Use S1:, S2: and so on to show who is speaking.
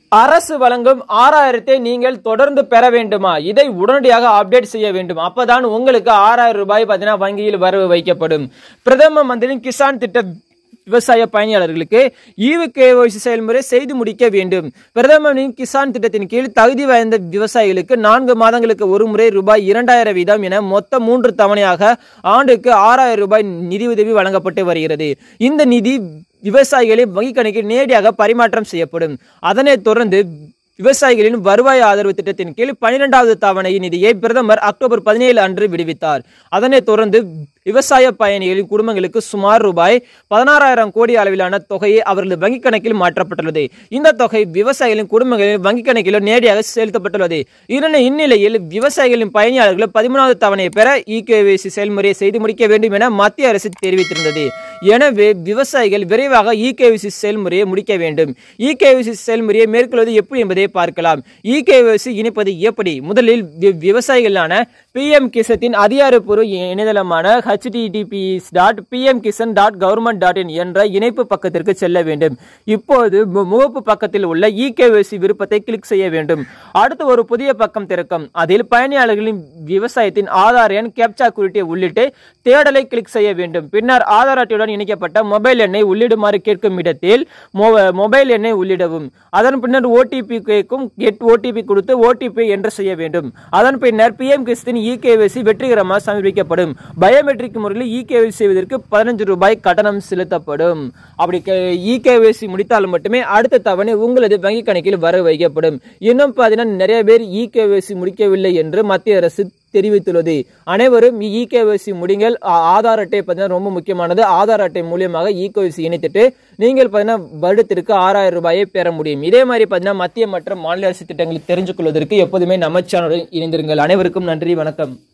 S1: அரசு வழங்கும் 6000 நீங்கள் தொடர்ந்து பெற வேண்டுமா? இதை உடனடியாக அப்டேட் செய்ய வேண்டும். அப்பதான் உங்களுக்கு 6000 ரூபாய் வங்கியில் வரவு வைக்கப்படும். பிரதம மந்திரியின் கிசான் திட்ட விவசாய பயணியாளர்களுக்கு ஈவு-KYC செயல்முறை செய்து முடிக்க வேண்டும். பிரதமரின் கிசான் திட்டத்தின் கீழ் தகுதி வாய்ந்த விவசாயிகளுக்கு 4 மாதங்களுக்கு ஒரு முறை ரூபாய் 2000 வீதம் என மொத்தம் 3 தவணையாக ஆண்டுக்கு 6000 ரூபாய் நிதியுதவி வழங்கப்பட்டு வருகிறது. இந்த நிதி விவசாயிகளின் வங்கி கணக்கில் நேரடியாக பரிமாற்றம் செய்யப்படும். அதனைத் தொடர்ந்து விவசாயிகளின் வருவாய் ஆதரவு திட்டத்தின் கீழ் 12வது தவணை நிதியை பிரதமர் அக்டோபர் 17 அன்று விடுவித்தார். அதனைத் தொடர்ந்து விவசாய பயணிகளின் குடும்பங்களுக்கு சுமார் ரூபாய் 16,000 கோடி அளவிலான தொகையை அவர்களது வங்கிக் கணக்கில் மாற்றப்பட்டுள்ளது. இந்த தொகை விவசாயிகளின் குடும்பங்களின் வங்கிக் கணக்கில் நேரடியாக செலுத்தப்பட்டுள்ளது. இந்நிலையில் விவசாயிகளின் பயணியாளர்கள் 13வது தவணையை பெற ஈ-KYC செயல்முறையை செய்து முடிக்க வேண்டும் என மத்திய அரசு தெரிவித்திருந்தது. எனவே விவசாயிகள் விரைவாக ஈ-KYC செயல்முறையை முடிக்க வேண்டும். ஈ-KYC செயல்முறையை மேற்கொள்வது எப்படி என்பதை பார்க்கலாம். ஈ-KYC இணைப்பது எப்படி? முதலில் விவசாயிகளான PM கிசானின் அதிகாரப்பூர்வ இணையதளமான https.pmkisan.government.in என்ற இணைப்பு பக்கத்திற்கு செல்ல வேண்டும். இப்போது முகப்பு பக்கத்தில் உள்ள ஈ-KYC விருப்பத்தை கிளிக் செய்ய வேண்டும். அடுத்து ஒரு புதிய பக்கம் திறக்கும். அதில் பயணியாளர்களின் விவசாயத்தின் ஆதார் எண், கேப்சா குறியீட்டை உள்ளிட்டு தேடலை கிளிக் செய்ய வேண்டும். பின்னர் ஆதார் அட்டையுடன் இணைக்கப்பட்ட மொபைல் எண்ணை உள்ளிடுமாறு கேட்கும் இடத்தில் மொபைல் எண்ணை உள்ளிடவும். அதன் பின்னர் OTP கேட்கும். கெட் OTP கொடுத்து OTP என்டர் செய்ய வேண்டும். அதன் பின்னர் PM கிசானின் ஈ-KYC வெற்றிகரமாக சமர்ப்பிக்கப்படும். பயோமெட்ரிக் முறையில் ஈ-KYC செய்வதற்கு 15 ரூபாய் கட்டணம் செலுத்தப்படும். அப்படி ஈ-KYC முடித்தால் மட்டுமே அடுத்த தவணை உங்களது வங்கி கணக்கில் வர வைக்கப்படும். இன்னும் நிறைய பேர் ஈ-KYC முடிக்கவில்லை என்று மத்திய அரசு தெரிவித்துள்ளது. அனைவரும் ஈ-KYC முடிங்கள். ஆதார் அட்டை ரொம்ப முக்கியமானது. ஆதார் அட்டை மூலியமாக ஈ-KYC இணைத்துட்டு நீங்கள் வருடத்திற்கு 6000 ரூபாயை பெற முடியும். இதே மாதிரி மத்திய மற்றும் மாநில அரசு திட்டங்களை தெரிஞ்சு கொள்வதற்கு எப்போதுமே நம்ம சேனலுடன் இணைந்திருங்கள். அனைவருக்கும் நன்றி, வணக்கம்.